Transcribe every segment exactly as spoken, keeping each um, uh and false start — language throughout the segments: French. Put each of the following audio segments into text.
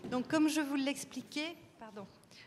Donc, comme je vous l'expliquais, pardon.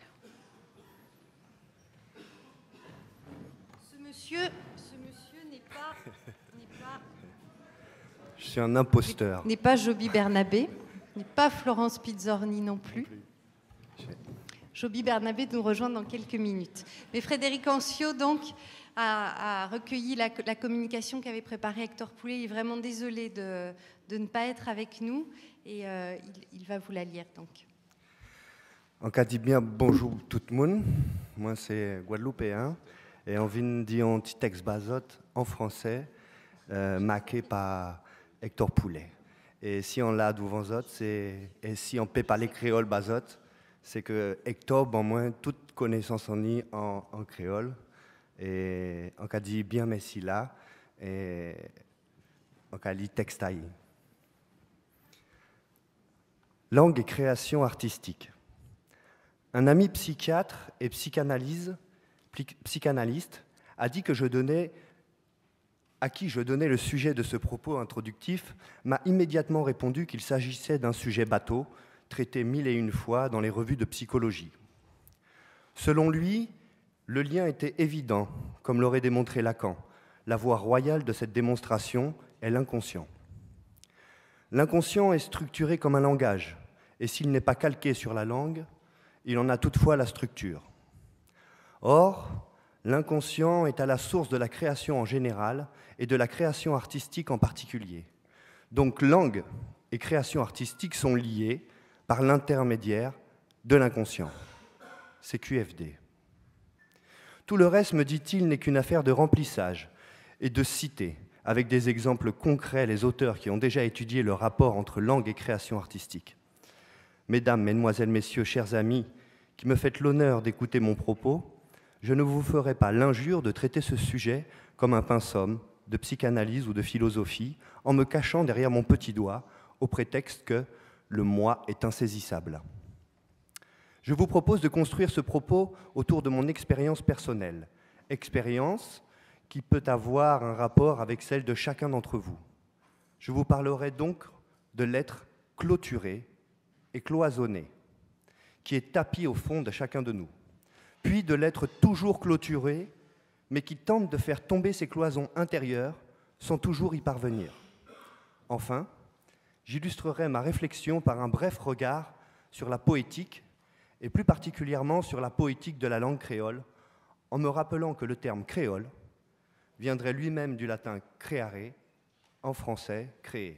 Ce monsieur, ce monsieur n'est pas, n'est pas. Je suis un imposteur. N'est pas Joby Bernabé, n'est pas Florence Pizzorni non plus. Joby Bernabé nous rejoint dans quelques minutes. Mais Frédéric Ancio, donc, a, a recueilli la, la communication qu'avait préparée Hector Poulet. Il est vraiment désolé de, de ne pas être avec nous et euh, il, il va vous la lire, donc. En cas dit bien bonjour tout le monde. Moi, c'est Guadeloupéen et on vient de dire un petit texte basote en français, euh, marqué par Hector Poulet. Et si on l'a devant autres, c'est et si on peut parler créole basote, c'est que Hector, bon moins toute connaissance en y en, en créole. Et on a dit bien merci là, et on a dit texte aïe. Langue et création artistique. Un ami psychiatre et psychanalyse, psychanalyste a dit que je donnais, à qui je donnais le sujet de ce propos introductif, m'a immédiatement répondu qu'il s'agissait d'un sujet bateau, traité mille et une fois dans les revues de psychologie. Selon lui, le lien était évident, comme l'aurait démontré Lacan. La voie royale de cette démonstration est l'inconscient. L'inconscient est structuré comme un langage, et s'il n'est pas calqué sur la langue, il en a toutefois la structure. Or, l'inconscient est à la source de la création en général et de la création artistique en particulier. Donc langue et création artistique sont liées par l'intermédiaire de l'inconscient. C'est Q F D. Tout le reste, me dit-il, n'est qu'une affaire de remplissage et de citer, avec des exemples concrets, les auteurs qui ont déjà étudié le rapport entre langue et création artistique. Mesdames, Mesdemoiselles, Messieurs, chers amis, qui me faites l'honneur d'écouter mon propos, je ne vous ferai pas l'injure de traiter ce sujet comme un pinceau de psychanalyse ou de philosophie, en me cachant derrière mon petit doigt, au prétexte que le moi est insaisissable. Je vous propose de construire ce propos autour de mon expérience personnelle, expérience qui peut avoir un rapport avec celle de chacun d'entre vous. Je vous parlerai donc de l'être clôturé et cloisonné, qui est tapis au fond de chacun de nous, puis de l'être toujours clôturé, mais qui tente de faire tomber ses cloisons intérieures sans toujours y parvenir. Enfin, j'illustrerai ma réflexion par un bref regard sur la poétique, et plus particulièrement sur la poétique de la langue créole, en me rappelant que le terme créole viendrait lui-même du latin creare, en français créer.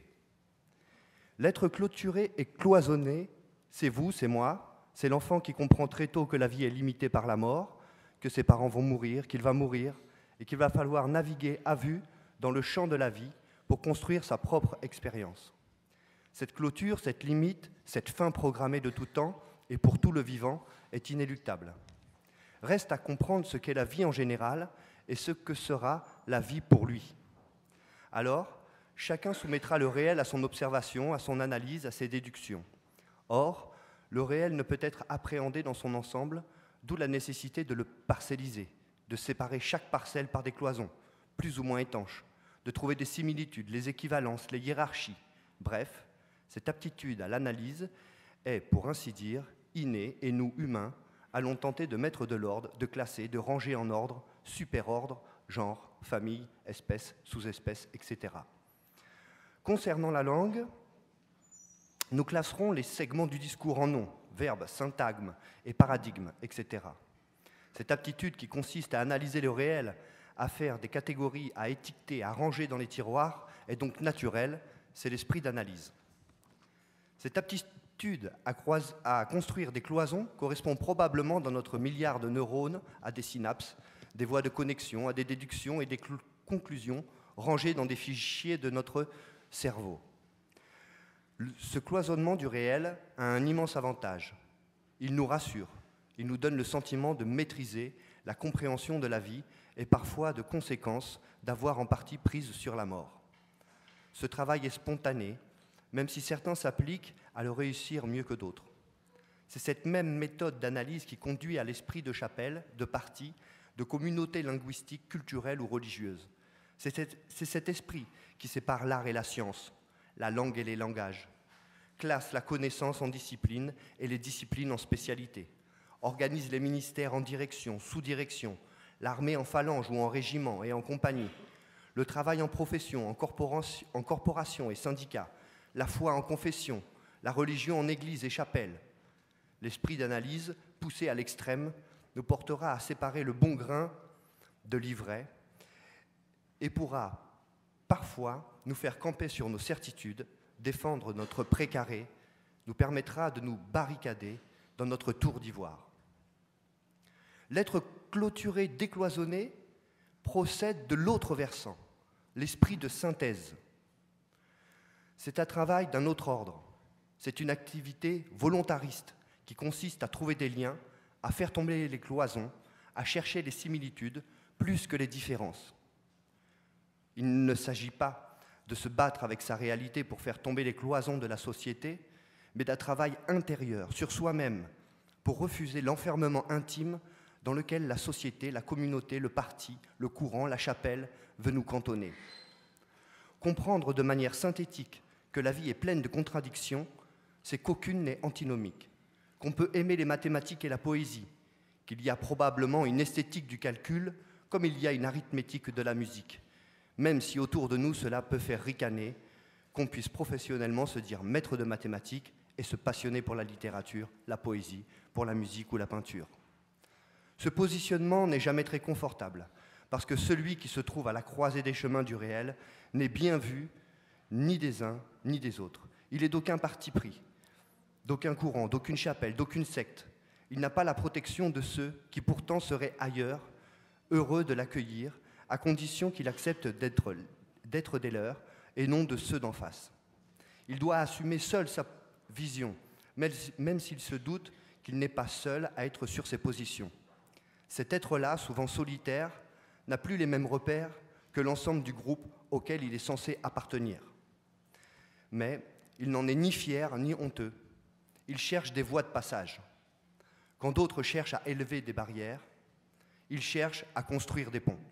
L'être clôturé et cloisonné, c'est vous, c'est moi, c'est l'enfant qui comprend très tôt que la vie est limitée par la mort, que ses parents vont mourir, qu'il va mourir, et qu'il va falloir naviguer à vue dans le champ de la vie pour construire sa propre expérience. Cette clôture, cette limite, cette fin programmée de tout temps, et pour tout le vivant, est inéluctable. Reste à comprendre ce qu'est la vie en général et ce que sera la vie pour lui. Alors, chacun soumettra le réel à son observation, à son analyse, à ses déductions. Or, le réel ne peut être appréhendé dans son ensemble, d'où la nécessité de le parcelliser, de séparer chaque parcelle par des cloisons, plus ou moins étanches, de trouver des similitudes, les équivalences, les hiérarchies. Bref, cette aptitude à l'analyse est, pour ainsi dire, innée, et nous, humains, allons tenter de mettre de l'ordre, de classer, de ranger en ordre, superordre, genre, famille, espèce, sous-espèce, et cetera. Concernant la langue, nous classerons les segments du discours en noms, verbes, syntagmes et paradigmes, et cetera. Cette aptitude qui consiste à analyser le réel, à faire des catégories, à étiqueter, à ranger dans les tiroirs, est donc naturelle, c'est l'esprit d'analyse. Cette aptitude À, croise, à construire des cloisons correspond probablement dans notre milliard de neurones à des synapses, des voies de connexion, à des déductions et des conclusions rangées dans des fichiers de notre cerveau. Ce cloisonnement du réel a un immense avantage. Il nous rassure, il nous donne le sentiment de maîtriser la compréhension de la vie et parfois de conséquences d'avoir en partie prise sur la mort. Ce travail est spontané, même si certains s'appliquent à le réussir mieux que d'autres. C'est cette même méthode d'analyse qui conduit à l'esprit de chapelle, de parti, de communauté linguistique, culturelle ou religieuse. C'est cet, c'est cet esprit qui sépare l'art et la science, la langue et les langages. classe la connaissance en discipline et les disciplines en spécialité, organise les ministères en direction, sous-direction, l'armée en phalange ou en régiment et en compagnie, le travail en profession, en corporation, en corporation et syndicat, la foi en confession, la religion en église et chapelle. L'esprit d'analyse, poussé à l'extrême, nous portera à séparer le bon grain de l'ivraie et pourra parfois nous faire camper sur nos certitudes, défendre notre précaré, nous permettra de nous barricader dans notre tour d'ivoire. L'être clôturé, décloisonné, procède de l'autre versant, l'esprit de synthèse. C'est un travail d'un autre ordre. C'est une activité volontariste qui consiste à trouver des liens, à faire tomber les cloisons, à chercher les similitudes plus que les différences. Il ne s'agit pas de se battre avec sa réalité pour faire tomber les cloisons de la société, mais d'un travail intérieur, sur soi-même, pour refuser l'enfermement intime dans lequel la société, la communauté, le parti, le courant, la chapelle veut nous cantonner. Comprendre de manière synthétique que la vie est pleine de contradictions, c'est qu'aucune n'est antinomique, qu'on peut aimer les mathématiques et la poésie, qu'il y a probablement une esthétique du calcul comme il y a une arithmétique de la musique, même si autour de nous cela peut faire ricaner, qu'on puisse professionnellement se dire maître de mathématiques et se passionner pour la littérature, la poésie, pour la musique ou la peinture. Ce positionnement n'est jamais très confortable, parce que celui qui se trouve à la croisée des chemins du réel n'est bien vu ni des uns ni des autres. Il est d'aucun parti pris, d'aucun courant, d'aucune chapelle, d'aucune secte. Il n'a pas la protection de ceux qui pourtant seraient ailleurs, heureux de l'accueillir, à condition qu'il accepte d'être, d'être des leurs et non de ceux d'en face. Il doit assumer seul sa vision, même s'il se doute qu'il n'est pas seul à être sur ses positions. Cet être-là, souvent solitaire, n'a plus les mêmes repères que l'ensemble du groupe auquel il est censé appartenir. Mais il n'en est ni fier ni honteux. Il cherche des voies de passage. Quand d'autres cherchent à élever des barrières, il cherche à construire des ponts.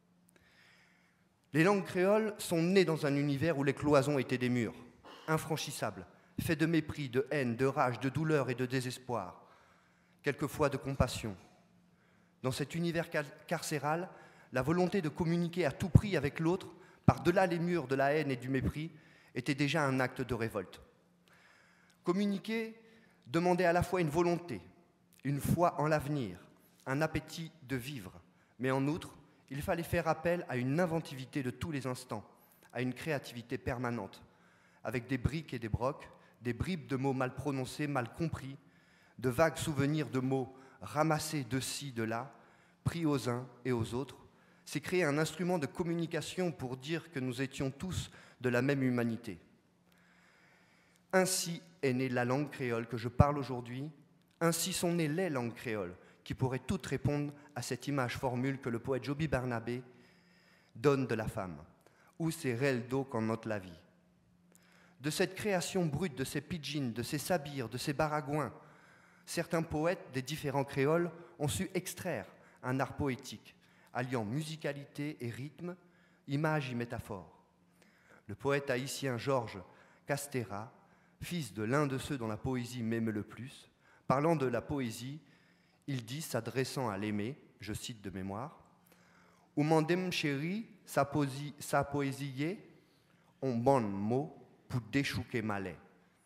Les langues créoles sont nées dans un univers où les cloisons étaient des murs, infranchissables, faits de mépris, de haine, de rage, de douleur et de désespoir, quelquefois de compassion. Dans cet univers carcéral, la volonté de communiquer à tout prix avec l'autre, par-delà les murs de la haine et du mépris, était déjà un acte de révolte. Communiquer demandait à la fois une volonté, une foi en l'avenir, un appétit de vivre, mais en outre, il fallait faire appel à une inventivité de tous les instants, à une créativité permanente, avec des briques et des brocs, des bribes de mots mal prononcés, mal compris, de vagues souvenirs de mots ramassés de ci, de là, pris aux uns et aux autres. C'est créer un instrument de communication pour dire que nous étions tous de la même humanité. Ainsi est née la langue créole que je parle aujourd'hui, ainsi sont nées les langues créoles, qui pourraient toutes répondre à cette image formule que le poète Joby Barnabé donne de la femme. Où c'est réel d'eau qu'on note la vie. De cette création brute, de ces pidgins, de ces sabirs, de ces baragouins, certains poètes des différents créoles ont su extraire un art poétique, alliant musicalité et rythme, image et métaphore. Le poète haïtien Georges Castera, fils de l'un de ceux dont la poésie m'aime le plus, parlant de la poésie, il dit, s'adressant à l'aimé, je cite de mémoire, « Ou mandem chéri, sa poésie, sa poésie on bon mot pour déchouquer malais. »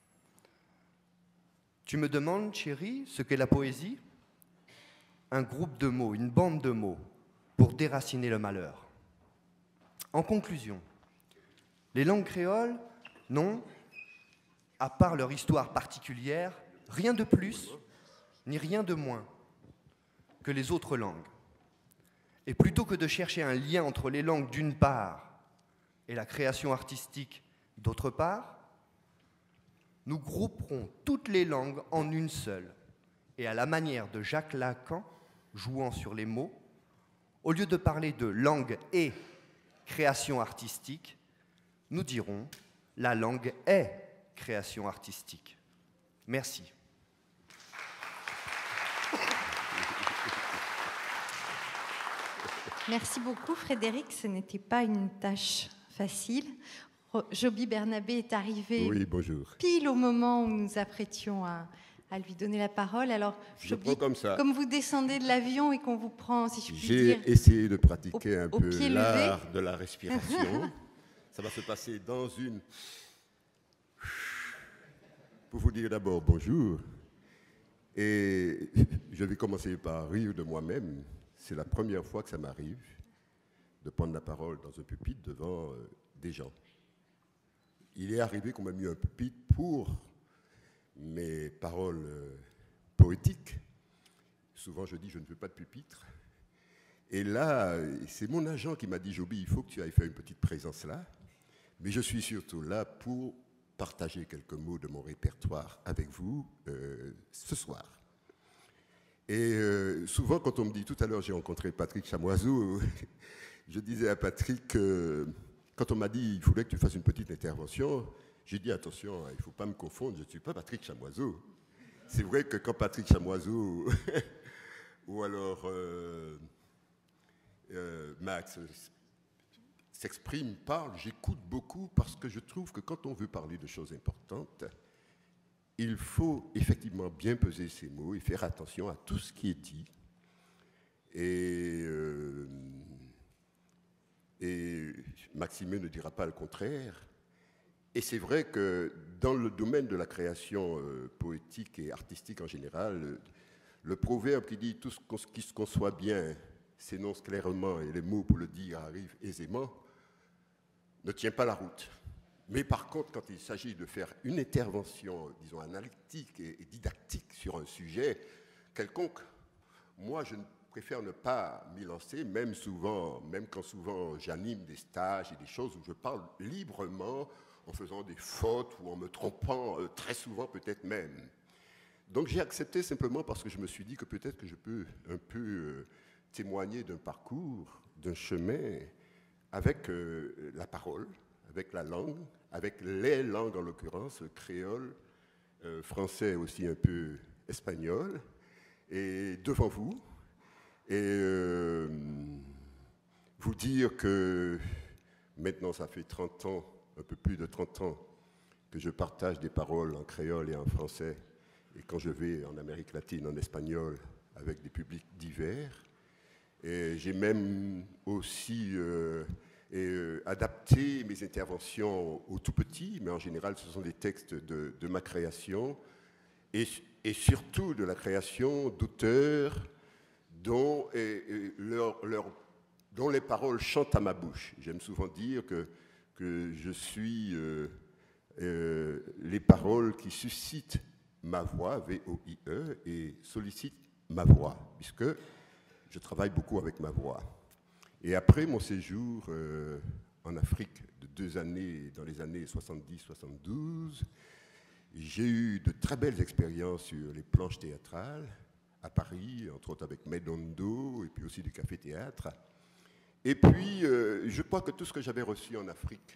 Tu me demandes, chéri, ce qu'est la poésie? Un groupe de mots, une bande de mots, pour déraciner le malheur. En conclusion, les langues créoles n'ont, à part leur histoire particulière, rien de plus, ni rien de moins que les autres langues. Et plutôt que de chercher un lien entre les langues d'une part et la création artistique d'autre part, nous grouperons toutes les langues en une seule. Et à la manière de Jacques Lacan, jouant sur les mots, au lieu de parler de langue et création artistique, nous dirons la langue est création artistique. Merci. Merci beaucoup Frédéric, ce n'était pas une tâche facile. Joby Bernabé est arrivé oui, bonjour. pile au moment où nous nous apprêtions à, à lui donner la parole. Alors, Je Joby, prends comme ça. comme vous descendez de l'avion et qu'on vous prend, si je puis J'ai dire, essayé de pratiquer au, un au peu pied l'art levé. de la respiration. Ça va se passer dans une... Pour vous dire d'abord bonjour. Et je vais commencer par rire de moi-même. C'est la première fois que ça m'arrive de prendre la parole dans un pupitre devant euh, des gens. Il est arrivé qu'on m'a mis un pupitre pour mes paroles euh, poétiques. Souvent, je dis, je ne veux pas de pupitre. Et là, c'est mon agent qui m'a dit, Joby, il faut que tu ailles faire une petite présence là. Mais je suis surtout là pour partager quelques mots de mon répertoire avec vous euh, ce soir. Et euh, souvent, quand on me dit, tout à l'heure, j'ai rencontré Patrick Chamoiseau, je disais à Patrick, euh, quand on m'a dit, il faudrait que tu fasses une petite intervention, j'ai dit, attention, il ne faut pas me confondre, je ne suis pas Patrick Chamoiseau. C'est vrai que quand Patrick Chamoiseau, ou alors euh, euh, Max, s'exprime, parle, j'écoute beaucoup parce que je trouve que quand on veut parler de choses importantes, il faut effectivement bien peser ses mots et faire attention à tout ce qui est dit. Et, euh, et Maxime ne dira pas le contraire. Et c'est vrai que dans le domaine de la création euh, poétique et artistique en général, le, le proverbe qui dit « tout ce qui se conçoit bien s'énonce clairement et les mots pour le dire arrivent aisément », ne tient pas la route. Mais par contre, quand il s'agit de faire une intervention, disons, analytique et, et didactique sur un sujet quelconque, moi, je préfère ne pas m'y lancer, même souvent, même quand souvent j'anime des stages et des choses où je parle librement, en faisant des fautes ou en me trompant, euh, très souvent peut-être même. Donc j'ai accepté simplement parce que je me suis dit que peut-être que je peux un peu euh, témoigner d'un parcours, d'un chemin, avec euh, la parole, avec la langue, avec les langues en l'occurrence, le créole, euh, français aussi un peu espagnol, et devant vous, et euh, vous dire que maintenant ça fait trente ans, un peu plus de trente ans, que je partage des paroles en créole et en français, et quand je vais en Amérique latine, en espagnol, avec des publics divers. Et j'ai même aussi euh, et, euh, adapté mes interventions aux tout petits, mais en général, ce sont des textes de, de ma création, et, et surtout de la création d'auteurs dont, et, et leur, leur, dont les paroles chantent à ma bouche. J'aime souvent dire que, que je suis euh, euh, les paroles qui suscitent ma voix, V O I E, et sollicitent ma voix, puisque je travaille beaucoup avec ma voix. Et après mon séjour euh, en Afrique de deux années, dans les années soixante-dix soixante-douze, j'ai eu de très belles expériences sur les planches théâtrales, à Paris, entre autres avec Medondo, et puis aussi du café-théâtre. Et puis, euh, je crois que tout ce que j'avais reçu en Afrique,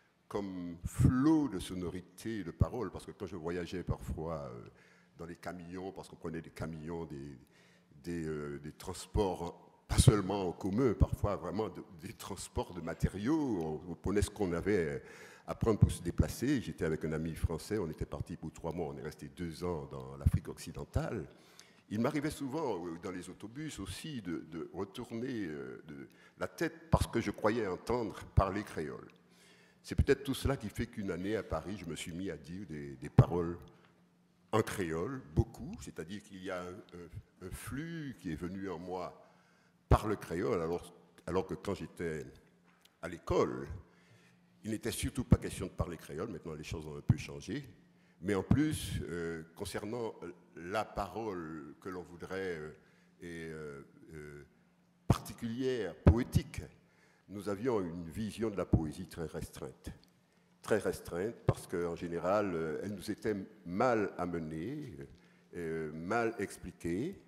comme flot de sonorités et de paroles, parce que quand je voyageais parfois euh, dans les camions, parce qu'on prenait des camions, des, des, euh, des transports, pas seulement en commun, parfois vraiment de, des transports de matériaux, on, on prenait ce qu'on avait à prendre pour se déplacer. J'étais avec un ami français, on était parti pour trois mois, on est resté deux ans dans l'Afrique occidentale. Il m'arrivait souvent, dans les autobus aussi, de, de retourner euh, de la tête parce que je croyais entendre parler créole. C'est peut-être tout cela qui fait qu'une année à Paris, je me suis mis à dire des, des paroles en créole, beaucoup, c'est-à-dire qu'il y a un, un, un flux qui est venu en moi par le créole, alors, alors que quand j'étais à l'école, il n'était surtout pas question de parler créole, maintenant les choses ont un peu changé, mais en plus, euh, concernant la parole que l'on voudrait, euh, et, euh, euh, particulière, poétique, nous avions une vision de la poésie très restreinte. Très restreinte parce qu'en général, euh, elle nous était mal amenée, euh, mal expliquée.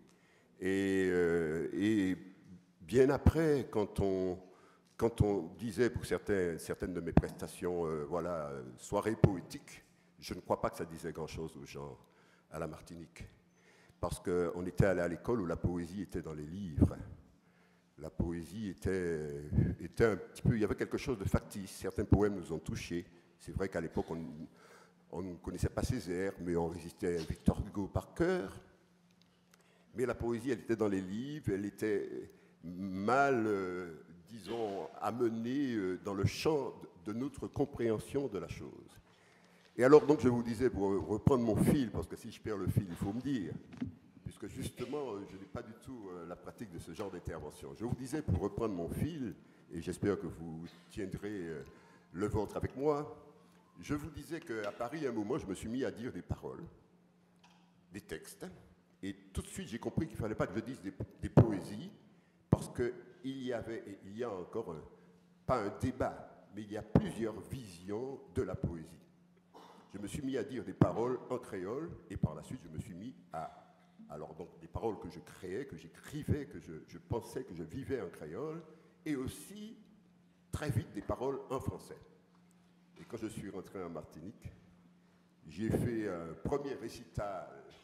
Et, euh, et bien après, quand on, quand on disait pour certains, certaines de mes prestations, euh, voilà, euh, soirée poétique, je ne crois pas que ça disait grand-chose aux gens à la Martinique. Parce qu'on était allé à l'école où la poésie était dans les livres. la poésie était, était un petit peu... Il y avait quelque chose de factice. Certains poèmes nous ont touchés. C'est vrai qu'à l'époque, on, on ne connaissait pas Césaire, mais on résistait à Victor Hugo par cœur. Mais la poésie, elle était dans les livres, elle était mal, euh, disons, amenée euh, dans le champ de, de notre compréhension de la chose. Et alors, donc, je vous disais, pour reprendre mon fil, parce que si je perds le fil, il faut me dire, puisque justement, je n'ai pas du tout euh, la pratique de ce genre d'intervention. Je vous disais, pour reprendre mon fil, et j'espère que vous tiendrez euh, le vôtre avec moi, je vous disais qu'à Paris, à un moment, je me suis mis à dire des paroles, des textes, et tout de suite, j'ai compris qu'il ne fallait pas que je dise des, des poésies, parce qu'il y avait, et il y a encore, un, pas un débat, mais il y a plusieurs visions de la poésie. Je me suis mis à dire des paroles en créole, et par la suite, je me suis mis à... Alors, donc, des paroles que je créais, que j'écrivais, que je, je pensais que je vivais en créole, et aussi, très vite, des paroles en français. Et quand je suis rentré en Martinique, j'ai fait un premier récital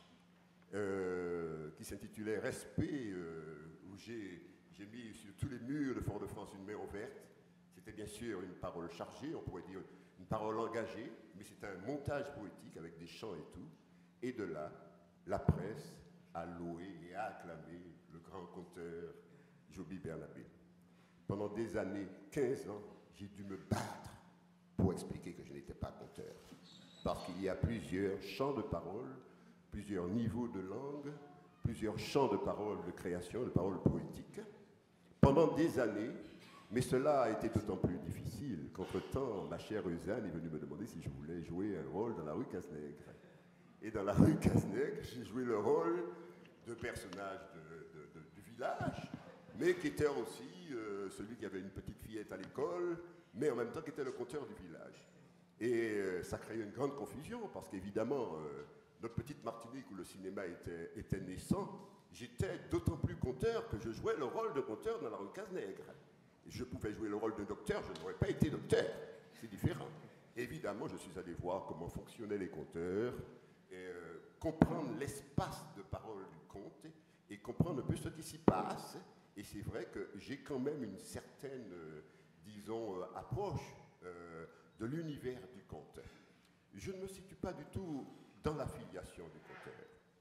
euh, qui s'intitulait « Respect euh, », où j'ai mis sur tous les murs de Fort-de-France une main ouverte. C'était bien sûr une parole chargée, on pourrait dire une parole engagée, mais c'était un montage poétique avec des chants et tout. Et de là, la presse a loué et a acclamé le grand conteur Joby Bernabé. Pendant des années, quinze ans, j'ai dû me battre pour expliquer que je n'étais pas conteur. Parce qu'il y a plusieurs champs de paroles, plusieurs niveaux de langue, plusieurs champs de paroles de création, de paroles poétiques. Pendant des années, mais cela a été d'autant plus difficile qu'entre-temps, ma chère Eusanne est venue me demander si je voulais jouer un rôle dans la rue Cazenègre. Et dans la rue Cazenègre, j'ai joué le rôle de personnage de, de, de, du village, mais qui était aussi euh, celui qui avait une petite fillette à l'école, mais en même temps qui était le conteur du village. Et euh, ça créait une grande confusion, parce qu'évidemment, euh, notre petite Martinique où le cinéma était, était naissant, j'étais d'autant plus conteur que je jouais le rôle de conteur dans la rue Cazenègre. Je pouvais jouer le rôle de docteur, je n'aurais pas été docteur, c'est différent. Évidemment, je suis allé voir comment fonctionnaient les conteurs, et, euh, comprendre l'espace de parole du conte, et comprendre un peu ce qui s'y passe. Et c'est vrai que j'ai quand même une certaine, euh, disons, euh, approche euh, de l'univers du conte. Je ne me situe pas du tout dans la filiation du conteur.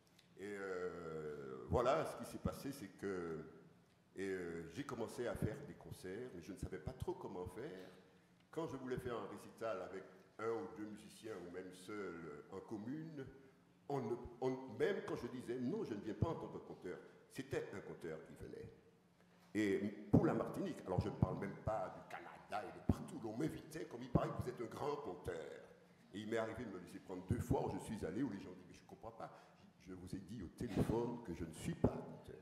Et euh, voilà, ce qui s'est passé, c'est que Et euh, j'ai commencé à faire des concerts, mais je ne savais pas trop comment faire. Quand je voulais faire un récital avec un ou deux musiciens, ou même seul en commune, on ne, on, même quand je disais non, je ne viens pas en tant que conteur, c'était un conteur qui venait. Et pour la Martinique, alors je ne parle même pas du Canada et de partout, on m'invitait comme il paraît que vous êtes un grand conteur. Et il m'est arrivé de me laisser prendre deux fois où je suis allé, où les gens disent, mais je ne comprends pas, je vous ai dit au téléphone que je ne suis pas conteur.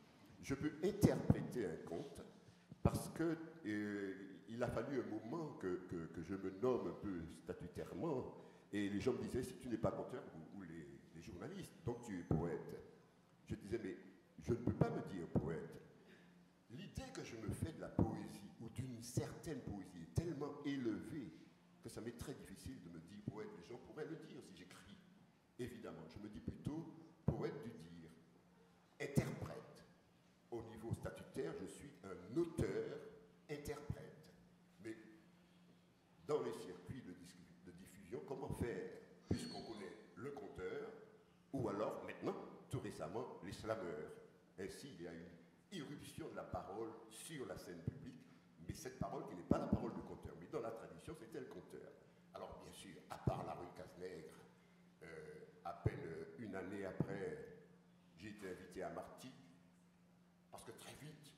Je peux interpréter un conte parce qu'il euh, a fallu un moment que, que, que je me nomme un peu statutairement et les gens me disaient, si tu n'es pas conteur, ou, ou les, les journalistes, donc tu es poète. Je disais, mais je ne peux pas me dire poète. L'idée que je me fais de la poésie ou d'une certaine poésie est tellement élevée que ça m'est très difficile de me dire poète. Les gens pourraient le dire si j'écris. Évidemment, je me dis plutôt poète du dire, interprète. Au niveau statutaire, je suis un auteur-interprète. Mais dans les circuits de, de diffusion, comment faire, puisqu'on connaît le conteur, ou alors, maintenant, tout récemment, les slameurs. Ainsi, il y a une irruption de la parole sur la scène publique, mais cette parole qui n'est pas la parole du conteur, mais dans la tradition, c'était le conteur. Alors, bien sûr, à part la rue Cazenègre, euh, à peine une année après, j'ai été invité à Martigues, parce que très vite,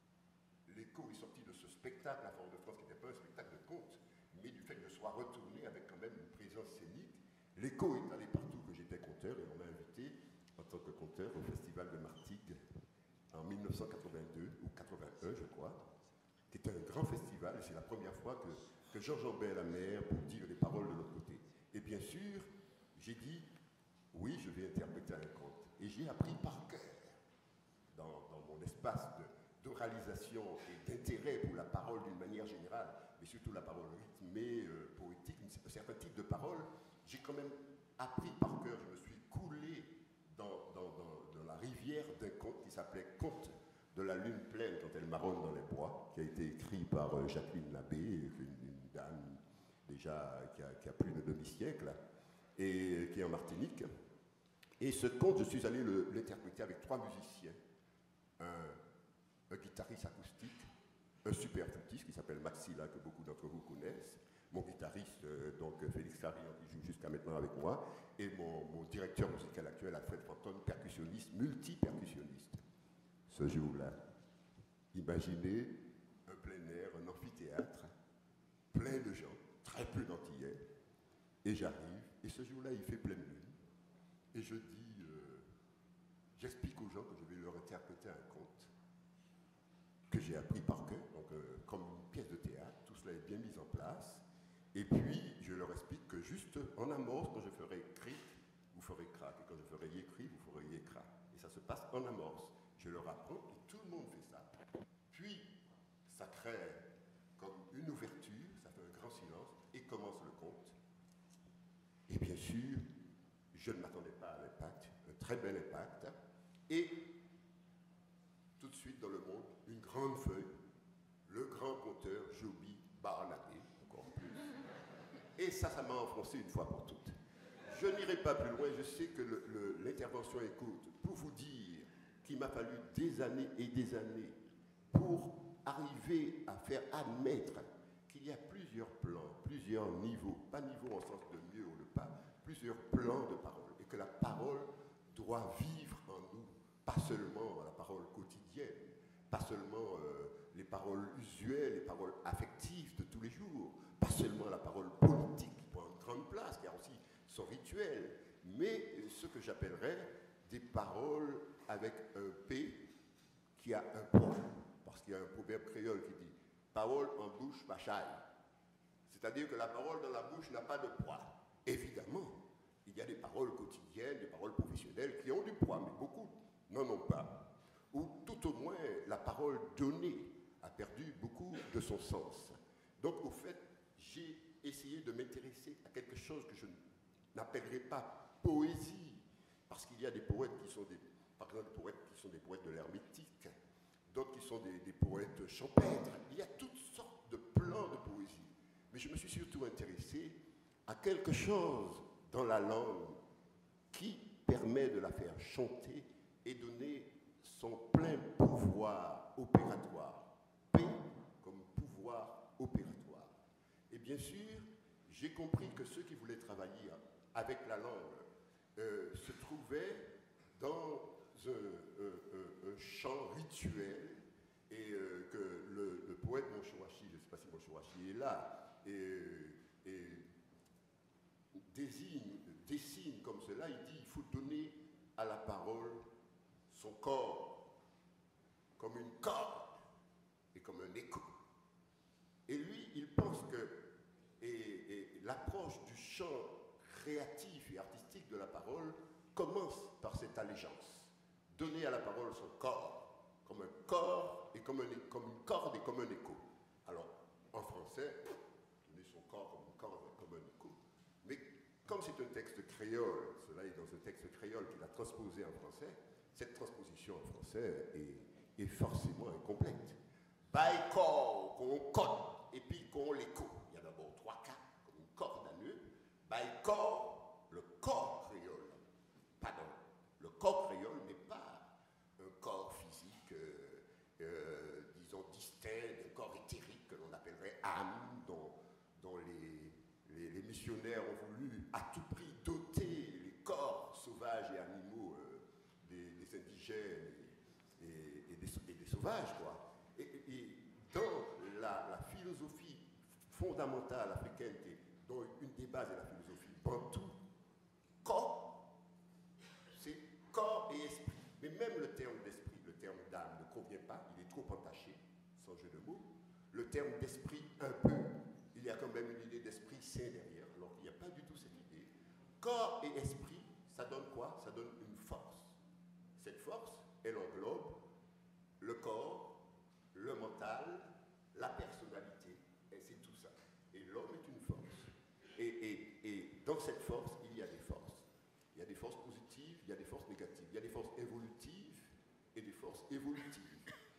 l'écho est sorti de ce spectacle à Fort-de-France, qui n'était pas un spectacle de conte, mais du fait que je sois retourné avec quand même une présence scénique, l'écho est allé partout que j'étais conteur, et on m'a invité en tant que conteur au Festival de Martigues en mille neuf cent quatre-vingt-deux, ou quatre-vingt-un je crois, qui était un grand festival, et c'est la première fois que, que Georges enjambais la mer pour dire des paroles de l'autre côté. Et bien sûr, j'ai dit, oui, je vais interpréter un conte. Et j'ai appris par cœur, dans, dans mon espace d'oralisation et d'intérêt pour la parole d'une manière générale, mais surtout la parole rythmée, euh, poétique, un certain type de parole, j'ai quand même appris par cœur, je me suis coulé dans, dans, dans, dans la rivière d'un conte qui s'appelait Conte de la lune pleine quand elle marronne dans les bois, qui a été écrit par euh, Jacqueline Labbé, une, une dame déjà qui a, qui a plus de demi-siècle, et qui est en Martinique. Et ce conte, je suis allé l'interpréter avec trois musiciens, un, un guitariste acoustique, un super flûtiste qui s'appelle Maxilla, que beaucoup d'entre vous connaissent, mon guitariste, euh, donc Félix Carillon, qui joue jusqu'à maintenant avec moi, et mon, mon directeur musical actuel, Alfred Fantone, percussionniste, multi-percussionniste. Ce jour-là, imaginez un plein air, un amphithéâtre, plein de gens, très peu d'Antillais, et j'arrive, et ce jour-là, il fait pleine lune, et je dis, euh, j'explique aux gens que je vais leur interpréter un conte que j'ai appris par cœur, donc euh, comme une pièce de théâtre, tout cela est bien mis en place, et puis je leur explique que juste en amorce, quand je ferai cric, vous ferez crac, et quand je ferai yécri, vous ferez yécra, et ça se passe en amorce. Je leur apprends et tout le monde fait ça. Puis, ça crée comme une ouverture, ça fait un grand silence, et commence le conte. Et bien sûr, je ne m'attendais pas à l'impact, un très bel impact, et tout de suite dans le monde, une grande feuille, le grand conteur Joby Barnabé, encore plus. Et ça, ça m'a enfoncé une fois pour toutes. Je n'irai pas plus loin, je sais que l'intervention est courte, pour vous dire qu'il m'a fallu des années et des années pour arriver à faire admettre qu'il y a plusieurs plans, plusieurs niveaux, pas niveau en sens de mieux ou de pas, plusieurs plans de parole, et que la parole doit vivre en nous, pas seulement la parole quotidienne, pas seulement euh, les paroles usuelles, les paroles affectives de tous les jours, pas seulement la parole politique qui prend une grande place, qui a aussi son rituel, mais ce que j'appellerais des paroles avec un P qui a un poids. Parce qu'il y a un proverbe créole qui dit « parole en bouche, bachaille ». C'est-à-dire que la parole dans la bouche n'a pas de poids. Évidemment, il y a des paroles quotidiennes, des paroles professionnelles qui ont du poids, mais beaucoup n'en ont pas. Ou tout au moins, la parole donnée a perdu beaucoup de son sens. Donc, au fait, j'ai essayé de m'intéresser à quelque chose que je n'appellerai pas poésie, parce qu'il y a des poètes qui sont des, par exemple, des poètes qui sont des poètes de l'ère mythique, d'autres qui sont des, des poètes champêtres. Il y a toutes sortes de plans de poésie. Mais je me suis surtout intéressé à quelque chose dans la langue qui permet de la faire chanter et donner son plein pouvoir opératoire. P comme pouvoir opératoire. Et bien sûr, j'ai compris que ceux qui voulaient travailler avec la langue euh, se trouvaient dans un, un, un champ rituel et euh, que le, le poète Monchoachi, je ne sais pas si Monchoachi est là, et, et désigne, dessine comme cela, il dit il faut donner à la parole son corps, comme une corde et comme un écho. Et lui, il pense que et, et l'approche du champ créatif et artistique de la parole commence par cette allégeance. Donner à la parole son corps, comme un corps et comme, un, comme une corde et comme un écho. Alors, en français, donner son corps comme une corde et comme un écho. Mais comme c'est un texte créole, cela est dans un texte créole qu'il a transposé en français, cette transposition en français est, est forcément incomplète. By corps, qu'on code, et puis qu'on l'écho. Il y a d'abord trois cas, comme une corde à nœud. By corps, le corps créole. Pardon, le corps créole n'est pas un corps physique, euh, euh, disons, distinct d'un corps éthérique que l'on appellerait âme, dont, dont les, les, les missionnaires ont voulu à tout prix doter les corps sauvages et animaux euh, des, des indigènes et, et, et, des, et des sauvages, quoi. Et, et dans la, la philosophie fondamentale africaine, qui est, dont une des bases est la philosophie bantou, corps, c'est corps et esprit. Mais même le terme d'esprit, le terme d'âme ne convient pas, il est trop entaché, sans jeu de mots. Le terme d'esprit, un peu, il y a quand même une idée d'esprit saint derrière, alors qu'il n'y a pas du tout cette idée. Corps et esprit, ça donne quoi? Ça donne une force. Cette force, elle englobe le corps, le mental, la personnalité, et c'est tout ça. Et l'homme est une force. Et, et, et dans cette force, il y a des forces. Il y a des forces positives, il y a des forces négatives. Il y a des forces évolutives et des forces évolutives.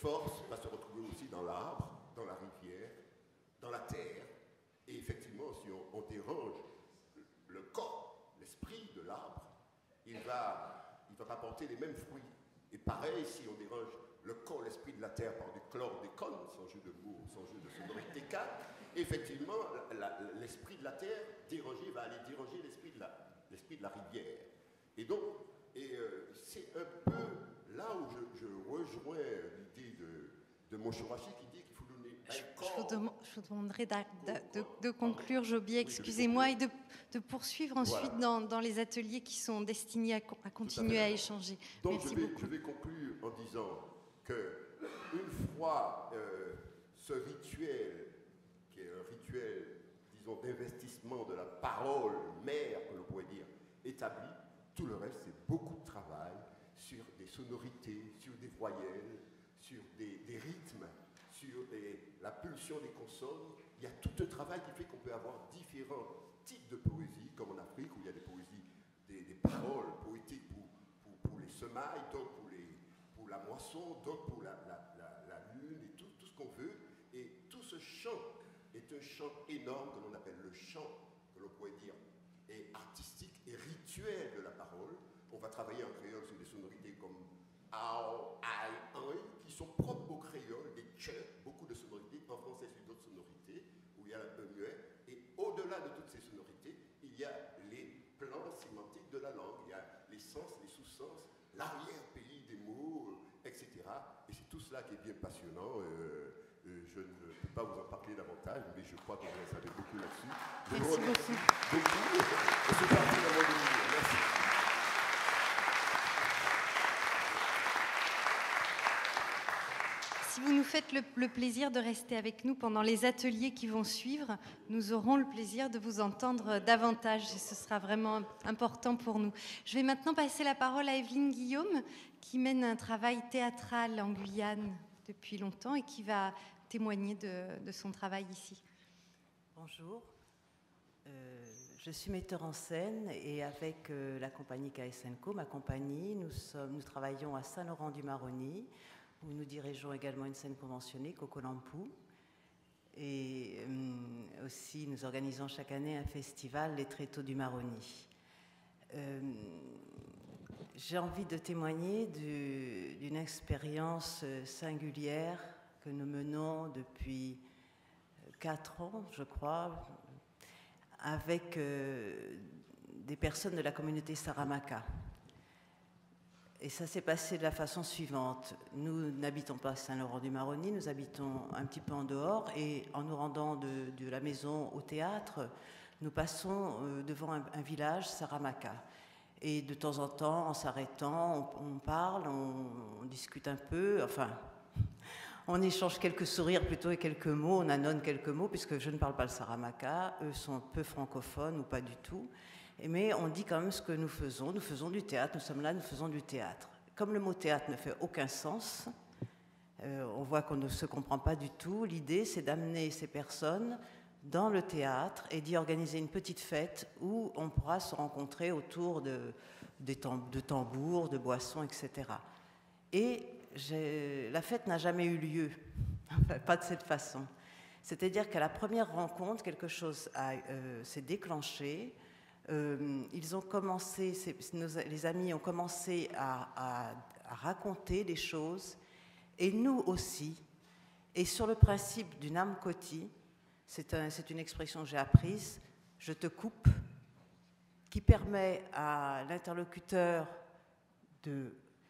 force va se retrouver aussi dans l'arbre, dans la rivière, dans la terre. Et effectivement, si on, on dérange le corps, l'esprit de l'arbre, il va, il va pas porter les mêmes fruits. Et pareil, si on dérange le corps, l'esprit de la terre par du chlordécone, sans jeu de mots, sans jeu de sonorité quatre, effectivement, l'esprit de la terre dérangé va aller déranger l'esprit de, l'esprit de la rivière. Et donc, et, euh, c'est un peu là où je, je rejoins l'idée de, de Monchorachi qui dit qu'il faut donner un corps. Je vous, dem je vous demanderai de, de, de conclure, Joby, excusez-moi, et de, de poursuivre ensuite voilà. dans, dans les ateliers qui sont destinés à, à continuer à, à échanger. Donc Merci je vais, beaucoup. je vais conclure en disant que une fois euh, ce rituel, qui est un rituel, disons, d'investissement de la parole mère, que l'on pourrait dire, établi, tout le reste, c'est beaucoup de travail sur des sonorités, sur des voyelles, sur des, des rythmes, sur des, la pulsion des consonnes. Il y a tout un travail qui fait qu'on peut avoir différents types de poésie, comme en Afrique, où il y a des poésies, des, des paroles poétiques pour, pour, pour les semailles, d'autres pour, les, pour la moisson, d'autres pour la, la, la, la lune, et tout, tout ce qu'on veut. Et tout ce chant est un chant énorme que l'on appelle le chant, que l'on pourrait dire, et artistique et rituel de la parole. On va travailler en créole sur des sonorités comme ao, aïe, aïe, qui sont propres au créole, des tchè, beaucoup de sonorités, en français sur d'autres sonorités, où il y a un muet. Et au-delà de toutes ces sonorités, il y a les plans sémantiques de la langue, il y a les sens, les sous-sens, l'arrière-pays des mots, et cetera. Et c'est tout cela qui est bien passionnant. Euh, Euh, je ne peux pas vous en parler davantage, mais je crois que vous en savez beaucoup là-dessus. Je Merci vous remercie beaucoup. beaucoup. Et c'est parti dans mon délire. Merci. Si vous nous faites le, le plaisir de rester avec nous pendant les ateliers qui vont suivre, nous aurons le plaisir de vous entendre davantage et ce sera vraiment important pour nous. Je vais maintenant passer la parole à Evelyne Guillaume, qui mène un travail théâtral en Guyane depuis longtemps et qui va témoigner de, de son travail ici. Bonjour, euh, je suis metteur en scène et avec euh, la compagnie K S N Co, ma compagnie, nous, sommes, nous travaillons à Saint-Laurent-du-Maroni, où nous dirigeons également une scène conventionnée, Kokolampou. Et euh, aussi, nous organisons chaque année un festival, les Tréteaux du Maroni. Euh, J'ai envie de témoigner d'une expérience singulière que nous menons depuis quatre ans, je crois, avec euh, des personnes de la communauté Saramaka. Et ça s'est passé de la façon suivante. Nous n'habitons pas Saint-Laurent-du-Maroni, nous habitons un petit peu en dehors, et en nous rendant de, de la maison au théâtre, nous passons euh, devant un, un village Saramaka. Et de temps en temps, en s'arrêtant, on, on parle, on, on discute un peu, enfin, on échange quelques sourires plutôt et quelques mots, on annonce quelques mots, puisque je ne parle pas le Saramaka, eux sont peu francophones ou pas du tout, mais on dit quand même ce que nous faisons, nous faisons du théâtre, nous sommes là, nous faisons du théâtre. Comme le mot théâtre ne fait aucun sens, euh, on voit qu'on ne se comprend pas du tout, l'idée c'est d'amener ces personnes dans le théâtre et d'y organiser une petite fête où on pourra se rencontrer autour de, de, de tambours, de boissons, et cetera. Et la fête n'a jamais eu lieu, enfin, pas de cette façon. C'est-à-dire qu'à la première rencontre, quelque chose euh, s'est déclenché. Euh, ils ont commencé, nos, les amis ont commencé à, à, à raconter des choses, et nous aussi. Et sur le principe d'une âme cotie, c'est un, une expression que j'ai apprise, je te coupe, qui permet à l'interlocuteur de,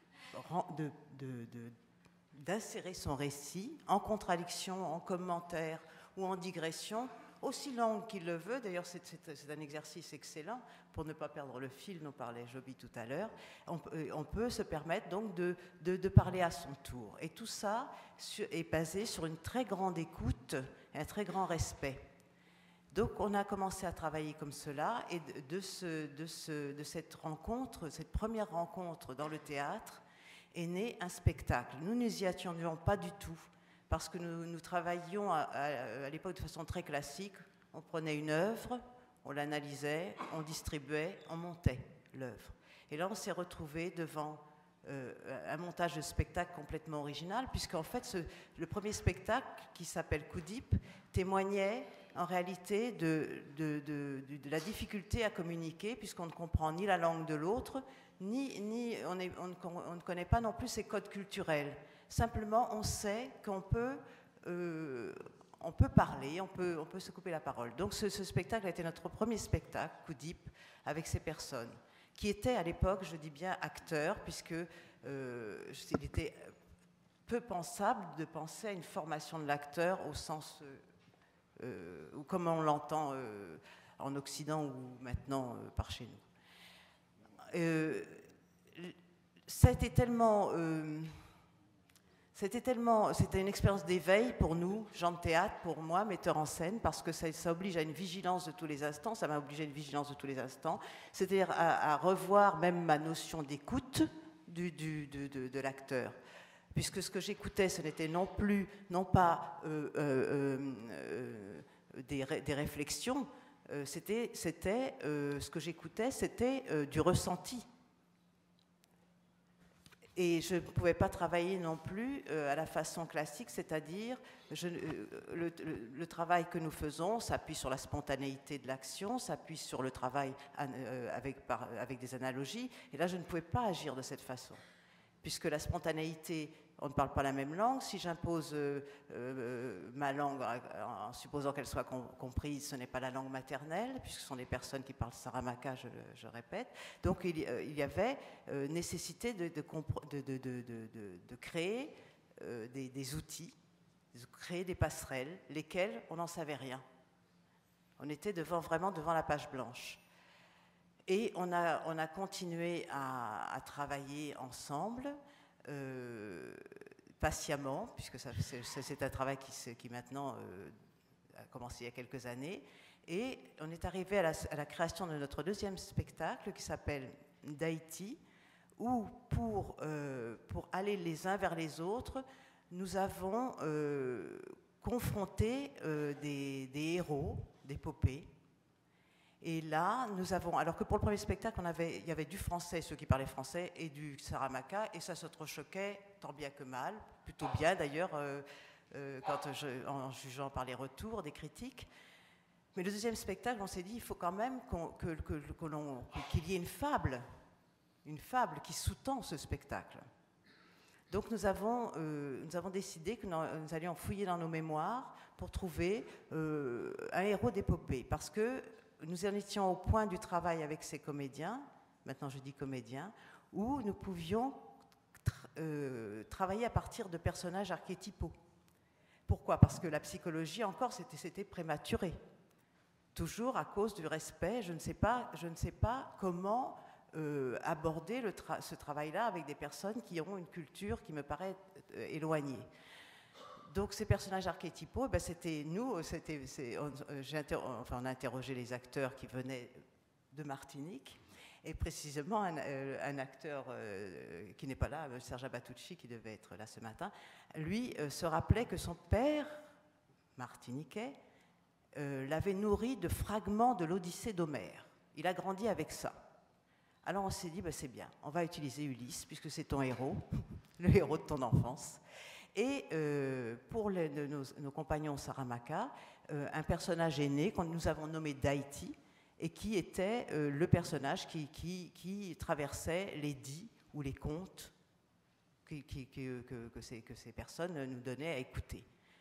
de, de, de, d'insérer son récit en contradiction, en commentaire ou en digression, aussi longue qu'il le veut. D'ailleurs, c'est un exercice excellent pour ne pas perdre le fil, dont parlait Joby tout à l'heure. On, on peut se permettre donc de, de, de parler à son tour. Et tout ça est basé sur une très grande écoute et un très grand respect. Donc, on a commencé à travailler comme cela, et de, de, ce, de, ce, de cette rencontre, cette première rencontre dans le théâtre, est né un spectacle. Nous ne nous y attendions pas du tout, parce que nous, nous travaillions à, à, à l'époque de façon très classique. On prenait une œuvre, on l'analysait, on distribuait, on montait l'œuvre. Et là, on s'est retrouvés devant euh, un montage de spectacle complètement original, puisqu'en fait, ce, le premier spectacle, qui s'appelle Koudip, témoignait en réalité de, de, de, de, de la difficulté à communiquer, puisqu'on ne comprend ni la langue de l'autre, ni, ni on, est, on, ne, on ne connaît pas non plus ses codes culturels. Simplement, on sait qu'on peut... Euh, on peut parler, on peut, on peut se couper la parole. Donc ce, ce spectacle a été notre premier spectacle, Koudip, avec ces personnes, qui étaient à l'époque, je dis bien, acteurs, puisque euh, il était peu pensable de penser à une formation de l'acteur au sens, euh, ou comme on l'entend euh, en Occident ou maintenant euh, par chez nous. Euh, ça a été tellement... Euh, C'était tellement, c'était une expérience d'éveil pour nous, gens de théâtre, pour moi, metteur en scène, parce que ça, ça oblige à une vigilance de tous les instants, ça m'a obligé à une vigilance de tous les instants, c'est-à-dire à, à revoir même ma notion d'écoute du, du, de, de, de l'acteur. Puisque ce que j'écoutais, ce n'était non plus, non pas euh, euh, euh, des, ré, des réflexions, euh, c'était, c'était euh, ce que j'écoutais, c'était euh, du ressenti. Et je ne pouvais pas travailler non plus euh, à la façon classique, c'est-à-dire je, euh, le, le, le travail que nous faisons s'appuie sur la spontanéité de l'action, s'appuie sur le travail euh, avec, par, avec des analogies. Et là, je ne pouvais pas agir de cette façon, puisque la spontanéité, on ne parle pas la même langue. Si j'impose euh, euh, ma langue en, en supposant qu'elle soit com comprise, ce n'est pas la langue maternelle, puisque ce sont des personnes qui parlent saramaka, je, je répète. Donc il, euh, il y avait euh, nécessité de, de, de, de, de, de, de créer euh, des, des outils, de créer des passerelles, lesquelles on n'en savait rien. On était devant, vraiment devant la page blanche. Et on a, on a continué à, à travailler ensemble, Euh, patiemment, puisque c'est un travail qui, qui maintenant euh, a commencé il y a quelques années, et on est arrivé à la, à la création de notre deuxième spectacle qui s'appelle Daïti, où pour, euh, pour aller les uns vers les autres, nous avons euh, confronté euh, des, des héros d'épopée. Et là, nous avons, alors que pour le premier spectacle, on avait, il y avait du français, ceux qui parlaient français, et du saramaka, et ça se choquait tant bien que mal, plutôt bien d'ailleurs, euh, euh, quand je, en jugeant par les retours des critiques. Mais le deuxième spectacle, on s'est dit, il faut quand même qu'on, que, que, que l'on, qu'il y ait une fable, une fable qui sous-tend ce spectacle. Donc nous avons, euh, nous avons décidé que nous, nous allions fouiller dans nos mémoires pour trouver euh, un héros d'épopée, parce que nous en étions au point du travail avec ces comédiens, maintenant je dis comédiens, où nous pouvions tra euh, travailler à partir de personnages archétypaux. Pourquoi? Parce que la psychologie, encore, c'était prématuré. Toujours à cause du respect, je ne sais pas, je ne sais pas comment euh, aborder le tra ce travail-là avec des personnes qui ont une culture qui me paraît euh, éloignée. Donc ces personnages archétypaux, ben, c'était nous, c'était, on, enfin, on a interrogé les acteurs qui venaient de Martinique, et précisément un, euh, un acteur euh, qui n'est pas là, Serge Abatucci, qui devait être là ce matin, lui euh, se rappelait que son père, martiniquais, euh, l'avait nourri de fragments de l'Odyssée d'Homère. Il a grandi avec ça. Alors on s'est dit, ben, c'est bien, on va utiliser Ulysse, puisque c'est ton héros, le héros de ton enfance. Et euh, pour les, nos, nos compagnons saramaka, euh, un personnage est né, que nous avons nommé Daïti, et qui était euh, le personnage qui, qui, qui traversait les dits ou les contes qui, qui, qui, que, que, ces, que ces personnes nous donnaient à écouter.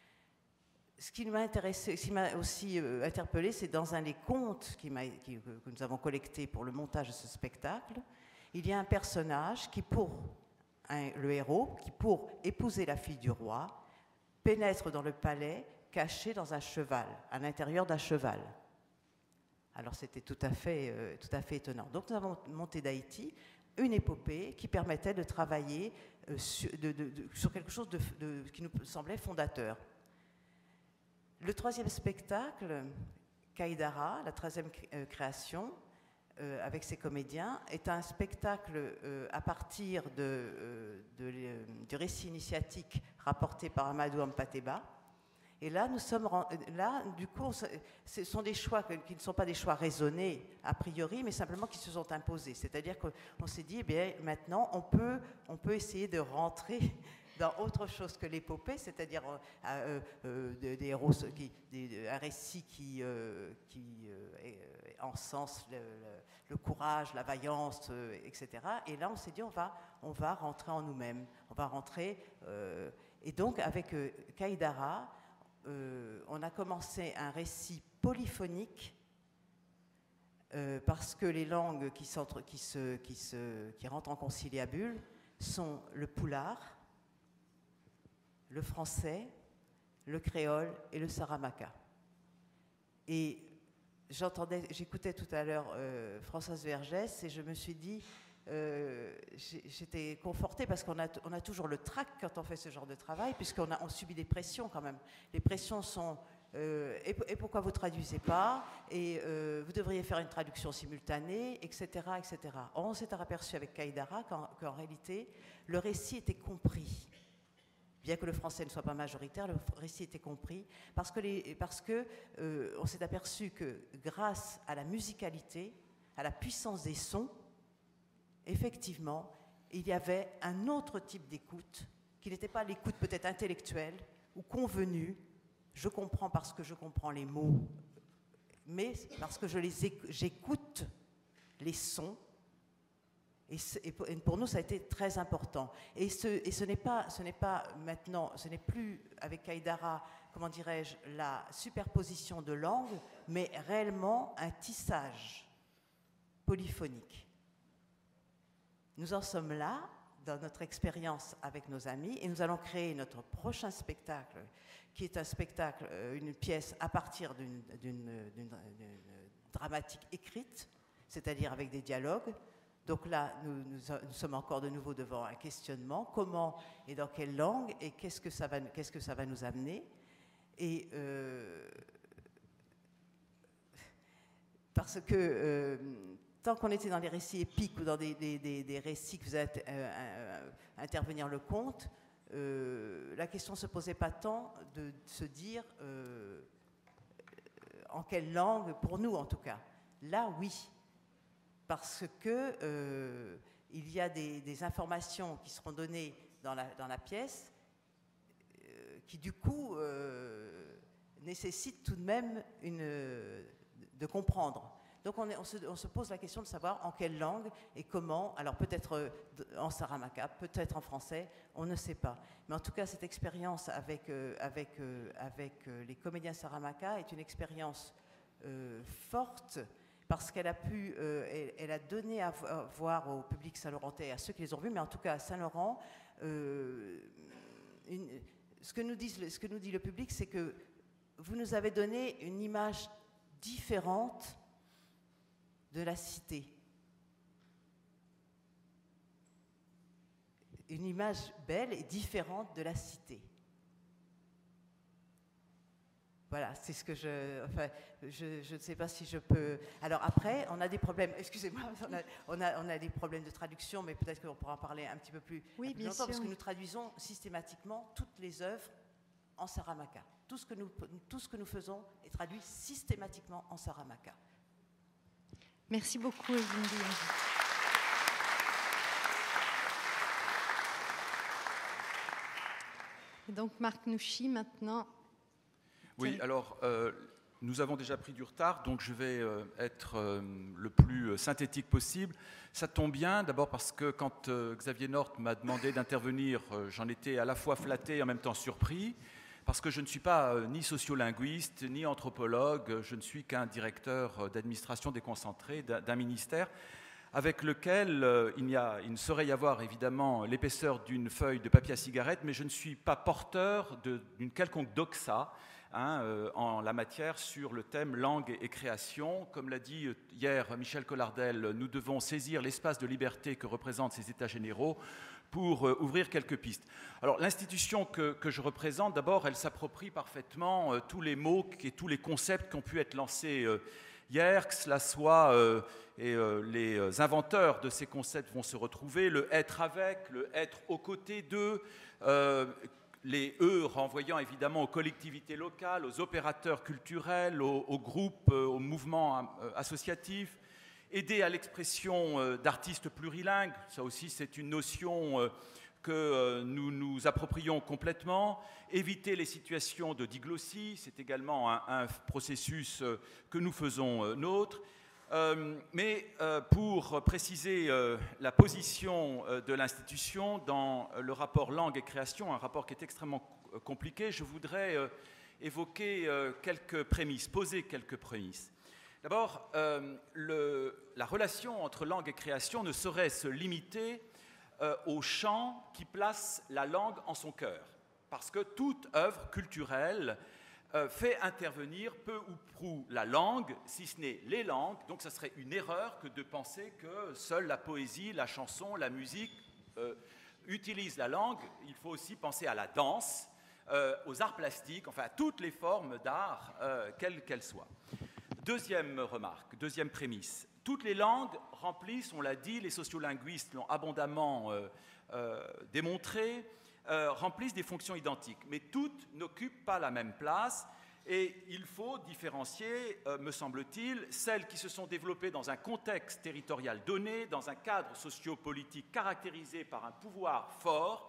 Ce qui m'a intéressé, ce qui m'a aussi euh, interpellé, c'est dans un des contes qui qui, que, que nous avons collectés pour le montage de ce spectacle, il y a un personnage qui, pour Un, le héros, qui pour épouser la fille du roi, pénètre dans le palais caché dans un cheval, à l'intérieur d'un cheval. Alors c'était tout à fait, euh, tout à fait étonnant. Donc nous avons monté Daïti, une épopée qui permettait de travailler euh, sur, de, de, de, sur quelque chose de, de, qui nous semblait fondateur. Le troisième spectacle, Kaïdara, la troisième création, Euh, avec ses comédiens, est un spectacle euh, à partir de, euh, de, euh, du récit initiatique rapporté par Amadou Hampâté Bâ. Et là, nous sommes, là, du coup, ce sont des choix qui ne sont pas des choix raisonnés a priori, mais simplement qui se sont imposés. C'est-à-dire qu'on s'est dit, eh bien, maintenant, on peut, on peut essayer de rentrer dans autre chose que l'épopée, c'est-à-dire euh, euh, des, des héros, qui, des, un récit qui, euh, qui euh, encense le, le, le courage, la vaillance, euh, et cetera. Et là, on s'est dit, on va, on va rentrer en nous-mêmes, on va rentrer... Euh, et donc, avec euh, Kaïdara, euh, on a commencé un récit polyphonique euh, parce que les langues qui, qui, se, qui, se, qui rentrent en conciliabule sont le poulard, le français, le créole et le saramaka. Et j'entendais, j'écoutais tout à l'heure euh, Françoise Vergès et je me suis dit, euh, j'étais confortée parce qu'on a, on a toujours le trac quand on fait ce genre de travail, puisqu'on a, on subit des pressions quand même. Les pressions sont euh, et, et pourquoi vous traduisez pas, et euh, vous devriez faire une traduction simultanée, et cetera, et cetera. On s'est aperçu avec Kaïdara qu'en, qu'en réalité, le récit était compris. Bien que le français ne soit pas majoritaire, le récit était compris, parce que, les, parce que euh, on s'est aperçu que grâce à la musicalité, à la puissance des sons, effectivement, il y avait un autre type d'écoute, qui n'était pas l'écoute peut-être intellectuelle ou convenue, je comprends parce que je comprends les mots, mais parce que je les éc- j'écoute les sons. Et, et pour nous, ça a été très important. Et ce, et ce n'est pas, ce n'est pas maintenant, ce n'est plus avec Kaïdara, comment dirais-je, la superposition de langues, mais réellement un tissage polyphonique. Nous en sommes là, dans notre expérience avec nos amis, et nous allons créer notre prochain spectacle, qui est un spectacle, une pièce à partir d'une, d'une, d'une, d'une dramatique écrite, c'est-à-dire avec des dialogues. Donc là, nous, nous, nous sommes encore de nouveau devant un questionnement. Comment et dans quelle langue et qu'est-ce que ça va, qu'est-ce que ça va nous amener? Et euh, parce que euh, tant qu'on était dans les récits épiques ou dans des, des, des, des récits qui faisaient euh, euh, intervenir le conte, euh, la question ne se posait pas tant de se dire euh, en quelle langue, pour nous en tout cas. Là, oui. Parce que euh, il y a des, des informations qui seront données dans la, dans la pièce euh, qui, du coup, euh, nécessitent tout de même une, de comprendre. Donc, on, est, on, se, on se pose la question de savoir en quelle langue et comment. Alors, peut-être en saramaka, peut-être en français, on ne sait pas. Mais en tout cas, cette expérience avec, euh, avec, euh, avec les comédiens saramaka est une expérience euh, forte, parce qu'elle a pu, euh, elle, elle a donné à voir au public saint-laurentais et à ceux qui les ont vus, mais en tout cas à Saint-Laurent, euh, une, ce, que nous disent, ce que nous dit le public, c'est que vous nous avez donné une image différente de la cité. Une image belle et différente de la cité. Voilà, c'est ce que je, enfin, je... Je ne sais pas si je peux... Alors après, on a des problèmes... Excusez-moi, on a, on a, on a des problèmes de traduction, mais peut-être qu'on pourra en parler un petit peu plus, oui, un peu bien longtemps, sûr. Parce que nous traduisons systématiquement toutes les œuvres en saramaka. Tout ce que nous, tout ce que nous faisons est traduit systématiquement en saramaka. Merci beaucoup, Evelyne. Et donc, Marc Nouchi, maintenant... Oui, alors, euh, nous avons déjà pris du retard, donc je vais euh, être euh, le plus synthétique possible. Ça tombe bien, d'abord parce que quand euh, Xavier North m'a demandé d'intervenir, euh, j'en étais à la fois flatté et en même temps surpris, parce que je ne suis pas euh, ni sociolinguiste, ni anthropologue, je ne suis qu'un directeur d'administration déconcentrée d'un, d'un ministère, avec lequel euh, il, y a, il ne saurait y avoir évidemment l'épaisseur d'une feuille de papier à cigarette, mais je ne suis pas porteur de, d'une quelconque doxa, Hein, euh, en la matière sur le thème langue et, et création. Comme l'a dit hier Michel Collardel, nous devons saisir l'espace de liberté que représentent ces États généraux pour euh, ouvrir quelques pistes. Alors l'institution que, que je représente, d'abord, elle s'approprie parfaitement euh, tous les mots et tous les concepts qui ont pu être lancés euh, hier, que cela soit, euh, et euh, les inventeurs de ces concepts vont se retrouver, le être avec, le être aux côtés d'eux, euh, les « eux » renvoyant évidemment aux collectivités locales, aux opérateurs culturels, aux, aux groupes, aux mouvements associatifs, aider à l'expression d'artistes plurilingues, ça aussi c'est une notion que nous nous approprions complètement, éviter les situations de diglossie, c'est également un, un processus que nous faisons nôtre. Euh, mais euh, pour préciser euh, la position euh, de l'institution dans le rapport langue et création, un rapport qui est extrêmement compliqué, je voudrais euh, évoquer euh, quelques prémices, poser quelques prémices. D'abord, euh, la relation entre langue et création ne saurait se limiter euh, au champ qui place la langue en son cœur, parce que toute œuvre culturelle Euh, fait intervenir peu ou prou la langue, si ce n'est les langues. Donc ça serait une erreur que de penser que seule la poésie, la chanson, la musique euh, utilisent la langue. Il faut aussi penser à la danse, euh, aux arts plastiques, enfin à toutes les formes d'art, euh, quelles qu'elles soient. Deuxième remarque, deuxième prémisse. Toutes les langues remplissent, on l'a dit, les sociolinguistes l'ont abondamment euh, euh, démontré, Euh, remplissent des fonctions identiques, mais toutes n'occupent pas la même place et il faut différencier, euh, me semble-t-il, celles qui se sont développées dans un contexte territorial donné, dans un cadre sociopolitique caractérisé par un pouvoir fort,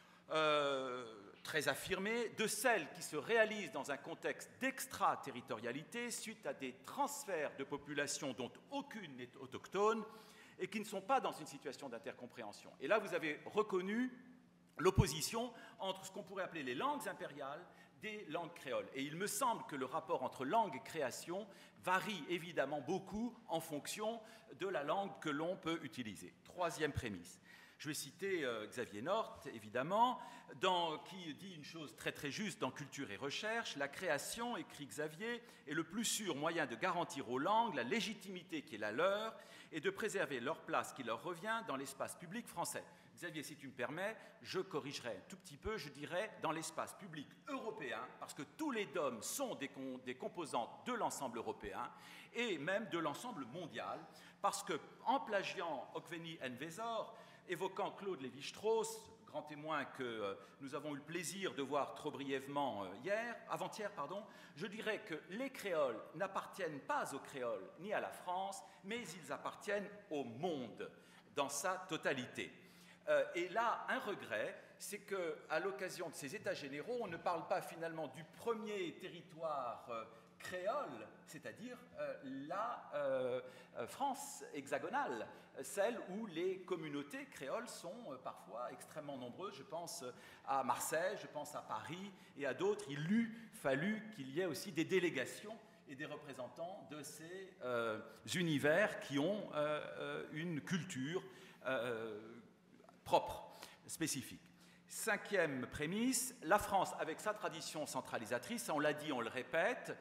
euh, très affirmé, de celles qui se réalisent dans un contexte d'extraterritorialité suite à des transferts de populations dont aucune n'est autochtone et qui ne sont pas dans une situation d'intercompréhension. Et là, vous avez reconnu l'opposition entre ce qu'on pourrait appeler les langues impériales des langues créoles. Et il me semble que le rapport entre langue et création varie évidemment beaucoup en fonction de la langue que l'on peut utiliser. Troisième prémisse. Je vais citer euh, Xavier North, évidemment, dans, qui dit une chose très très juste dans Culture et Recherche. La création, écrit Xavier, est le plus sûr moyen de garantir aux langues la légitimité qui est la leur et de préserver leur place qui leur revient dans l'espace public français. Xavier, si tu me permets, je corrigerai un tout petit peu, je dirais dans l'espace public européen, parce que tous les D O M sont des, com des composantes de l'ensemble européen et même de l'ensemble mondial, parce qu'en plagiant Hokveni Envezor, évoquant Claude Lévi-Strauss, grand témoin que euh, nous avons eu le plaisir de voir trop brièvement euh, hier, avant-hier, pardon, je dirais que les créoles n'appartiennent pas aux créoles ni à la France, mais ils appartiennent au monde dans sa totalité. Euh, et là, un regret, c'est qu'à l'occasion de ces États généraux, on ne parle pas finalement du premier territoire euh, créole, c'est-à-dire euh, la euh, France hexagonale, celle où les communautés créoles sont euh, parfois extrêmement nombreuses. Je pense à Marseille, je pense à Paris et à d'autres. Il eût fallu qu'il y ait aussi des délégations et des représentants de ces euh, univers qui ont euh, une culture euh, propre, spécifique. Cinquième prémisse, la France, avec sa tradition centralisatrice, on l'a dit, on le répète,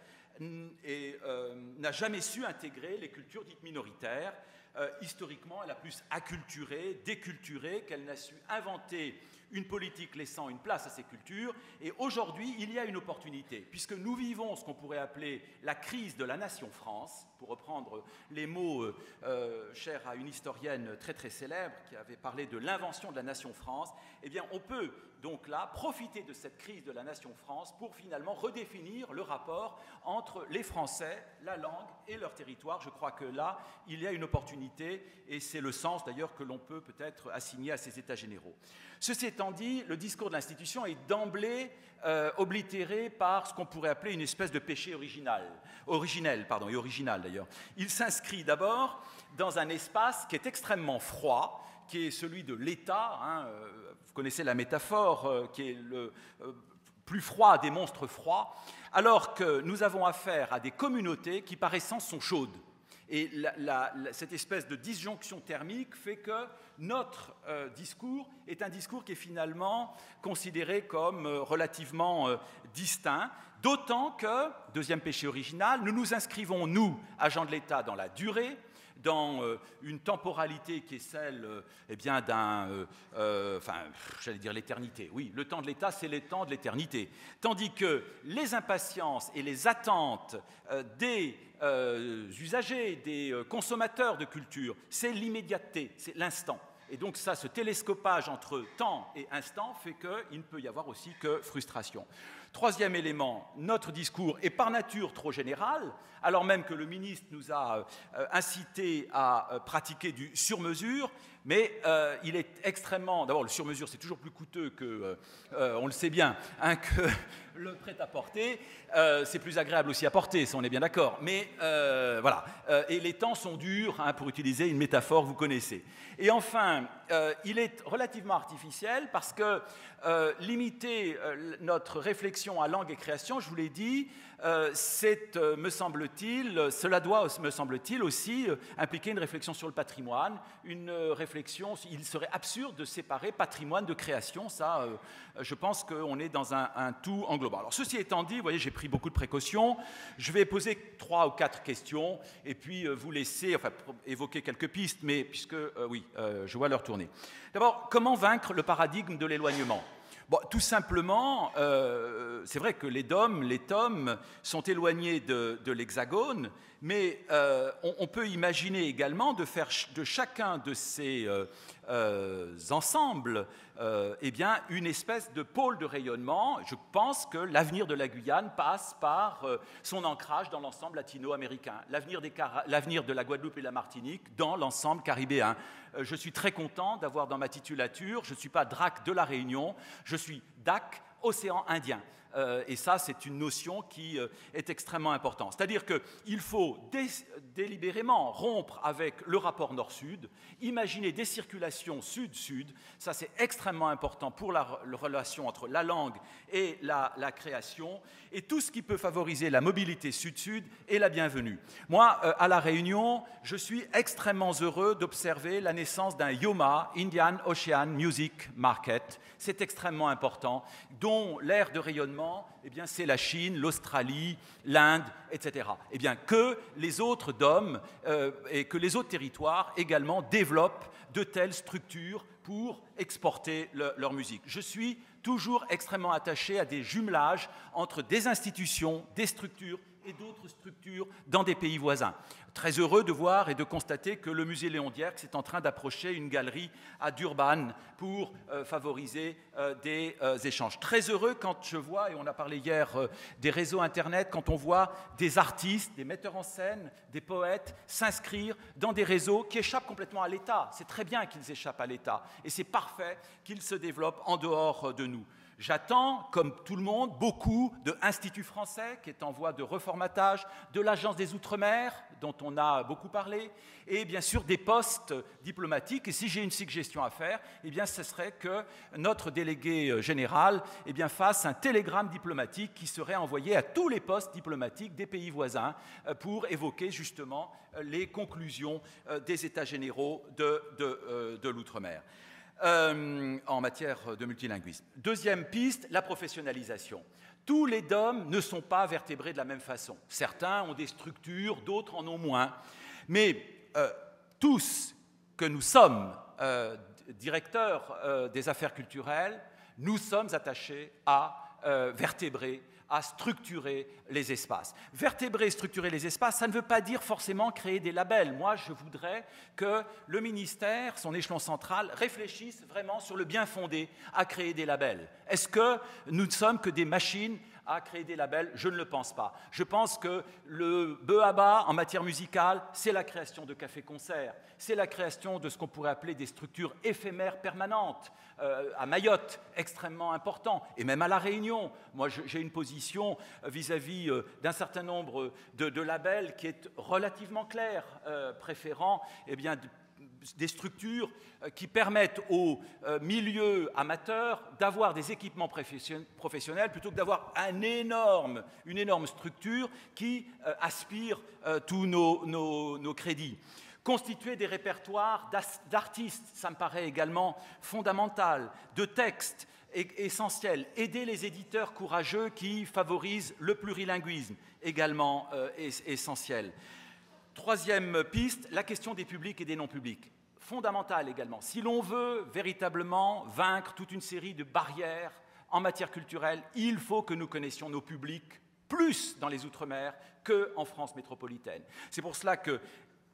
et euh, n'a jamais su intégrer les cultures dites minoritaires. Euh, historiquement, elle a plus acculturé, déculturé, qu'elle n'a su inventer une politique laissant une place à ces cultures. Et aujourd'hui, il y a une opportunité, puisque nous vivons ce qu'on pourrait appeler la crise de la nation France, pour reprendre les mots euh, euh, chers à une historienne très très célèbre qui avait parlé de l'invention de la nation France. Eh bien, on peut donc là profiter de cette crise de la nation France pour finalement redéfinir le rapport entre les Français, la langue et leur territoire. Je crois que là, il y a une opportunité et c'est le sens d'ailleurs que l'on peut peut-être assigner à ces États généraux. Ceci étant dit, le discours de l'institution est d'emblée euh, oblitéré par ce qu'on pourrait appeler une espèce de péché original, originel pardon, et original d'ailleurs. Il s'inscrit d'abord dans un espace qui est extrêmement froid, qui est celui de l'État, hein, euh, vous connaissez la métaphore, euh, qui est le euh, plus froid des monstres froids, alors que nous avons affaire à des communautés qui par essence sont chaudes. Et la, la, la, cette espèce de disjonction thermique fait que notre euh, discours est un discours qui est finalement considéré comme euh, relativement euh, distinct, d'autant que, deuxième péché original, nous nous inscrivons, nous, agents de l'État, dans la durée, dans euh, une temporalité qui est celle euh, eh bien, d'un... Euh, euh, enfin, j'allais dire l'éternité. Oui, le temps de l'État, c'est le temps de l'éternité. Tandis que les impatiences et les attentes euh, des euh, usagers, des euh, consommateurs de culture, c'est l'immédiateté, c'est l'instant. Et donc ça, ce télescopage entre temps et instant fait qu'il ne peut y avoir aussi que frustration. Troisième élément, notre discours est par nature trop général, alors même que le ministre nous a euh, incité à euh, pratiquer du sur-mesure, mais euh, il est extrêmement... D'abord, le sur-mesure, c'est toujours plus coûteux que, euh, euh, on le sait bien, hein, que le prêt-à-porter. Euh, c'est plus agréable aussi à porter, ça on est bien d'accord. Mais euh, voilà, euh, et les temps sont durs, hein, pour utiliser une métaphore que vous connaissez. Et enfin, euh, il est relativement artificiel parce que euh, limiter euh, notre réflexion à langue et création, je vous l'ai dit, euh, c'est, euh, me semble-t-il, cela doit, me semble-t-il, aussi euh, impliquer une réflexion sur le patrimoine, une euh, réflexion, il serait absurde de séparer patrimoine de création, ça, euh, je pense qu'on est dans un, un tout englobant. Alors, ceci étant dit, vous voyez, j'ai pris beaucoup de précautions, je vais poser trois ou quatre questions, et puis euh, vous laisser, enfin, évoquer quelques pistes, mais puisque, euh, oui, euh, je vois l'heure tourner. D'abord, comment vaincre le paradigme de l'éloignement ? Bon, tout simplement, euh, c'est vrai que les D O M, les T O M sont éloignés de, de l'Hexagone, mais euh, on, on peut imaginer également de faire de chacun de ces euh, euh, ensembles euh, eh bien, une espèce de pôle de rayonnement. Je pense que l'avenir de la Guyane passe par euh, son ancrage dans l'ensemble latino-américain, l'avenir, des Cara- l'avenir de la Guadeloupe et de la Martinique dans l'ensemble caribéen. Euh, je suis très content d'avoir dans ma titulature, je ne suis pas D R A C de la Réunion, je suis D A C, Océan Indien. Euh, et ça, c'est une notion qui euh, est extrêmement importante. C'est-à-dire qu'il faut dé délibérément rompre avec le rapport nord-sud, imaginer des circulations sud-sud, ça c'est extrêmement important pour la, la relation entre la langue et la, la création, et tout ce qui peut favoriser la mobilité sud-sud est la bienvenue. Moi, euh, à La Réunion, je suis extrêmement heureux d'observer la naissance d'un IOMA, Indian Ocean Music Market. C'est extrêmement important, dont l'aire de rayonnement, eh bien, c'est la Chine, l'Australie, l'Inde, et cetera. Eh bien, que les autres D O M euh, et que les autres territoires également développent de telles structures pour exporter le, leur musique. Je suis toujours extrêmement attaché à des jumelages entre des institutions, des structures et d'autres structures dans des pays voisins. Très heureux de voir et de constater que le musée Léon Dierks est en train d'approcher une galerie à Durban pour euh, favoriser euh, des euh, échanges. Très heureux quand je vois, et on a parlé hier euh, des réseaux Internet, quand on voit des artistes, des metteurs en scène, des poètes s'inscrire dans des réseaux qui échappent complètement à l'État. C'est très bien qu'ils échappent à l'État et c'est parfait qu'ils se développent en dehors de nous. J'attends, comme tout le monde, beaucoup de l'Institut français, qui est en voie de reformatage, de l'Agence des Outre-mer, dont on a beaucoup parlé, et bien sûr des postes diplomatiques. Et si j'ai une suggestion à faire, eh bien, ce serait que notre délégué général eh bien, fasse un télégramme diplomatique qui serait envoyé à tous les postes diplomatiques des pays voisins pour évoquer justement les conclusions des États généraux de, de, de l'outre-mer. Euh, en matière de multilinguisme. Deuxième piste, la professionnalisation. Tous les D O M ne sont pas vertébrés de la même façon. Certains ont des structures, d'autres en ont moins. Mais euh, tous que nous sommes euh, directeurs euh, des affaires culturelles, nous sommes attachés à euh, vertébrer, à structurer les espaces. Vertébrer, structurer les espaces, ça ne veut pas dire forcément créer des labels. Moi, je voudrais que le ministère, son échelon central, réfléchisse vraiment sur le bien fondé à créer des labels. Est-ce que nous ne sommes que des machines à créer des labels? Je ne le pense pas. Je pense que le B A B A en matière musicale, c'est la création de cafés-concerts, c'est la création de ce qu'on pourrait appeler des structures éphémères permanentes. Euh, à Mayotte, extrêmement important, et même à La Réunion. Moi, j'ai une position vis-à-vis euh, d'un certain nombre de, de labels qui est relativement claire, euh, préférant eh bien, de, des structures qui permettent aux euh, milieux amateurs d'avoir des équipements professionnels plutôt que d'avoir un énorme, une énorme structure qui euh, aspire euh, tous nos, nos, nos crédits. Constituer des répertoires d'artistes, ça me paraît également fondamental, de textes essentiels, aider les éditeurs courageux qui favorisent le plurilinguisme, également euh, essentiel. Troisième piste, la question des publics et des non-publics, fondamentale également. Si l'on veut véritablement vaincre toute une série de barrières en matière culturelle, il faut que nous connaissions nos publics plus dans les Outre-mer qu'en France métropolitaine. C'est pour cela que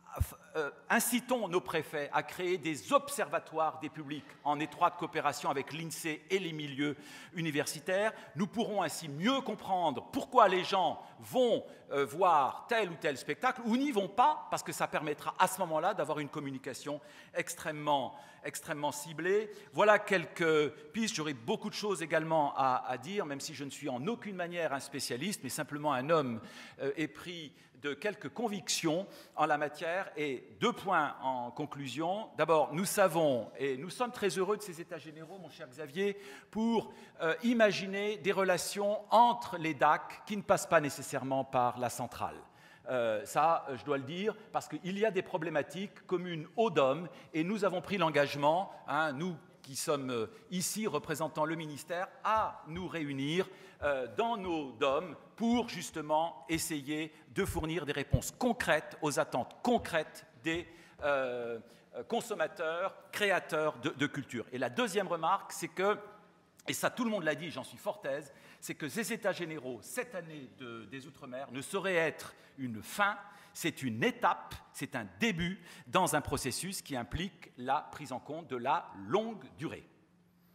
euh, incitons nos préfets à créer des observatoires des publics en étroite coopération avec l'INSEE et les milieux universitaires. Nous pourrons ainsi mieux comprendre pourquoi les gens vont euh, voir tel ou tel spectacle ou n'y vont pas, parce que ça permettra à ce moment-là d'avoir une communication extrêmement, extrêmement ciblée. Voilà quelques pistes. J'aurais beaucoup de choses également à, à dire, même si je ne suis en aucune manière un spécialiste, mais simplement un homme euh, épris de quelques convictions en la matière. Et deux points en conclusion. D'abord, nous savons, et nous sommes très heureux de ces états généraux, mon cher Xavier, pour euh, imaginer des relations entre les D A C qui ne passent pas nécessairement par la centrale. Euh, ça, je dois le dire, parce qu'il y a des problématiques communes aux D O M, et nous avons pris l'engagement, hein, nous qui sommes ici représentant le ministère, à nous réunir euh, dans nos D O M pour justement essayer de fournir des réponses concrètes aux attentes concrètes des euh, consommateurs, créateurs de, de culture. Et la deuxième remarque, c'est que, et ça tout le monde l'a dit, j'en suis fort aise, c'est que ces états généraux, cette année de, des Outre-mer, ne sauraient être une fin, c'est une étape, c'est un début dans un processus qui implique la prise en compte de la longue durée.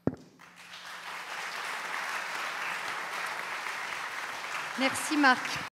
Merci Marc.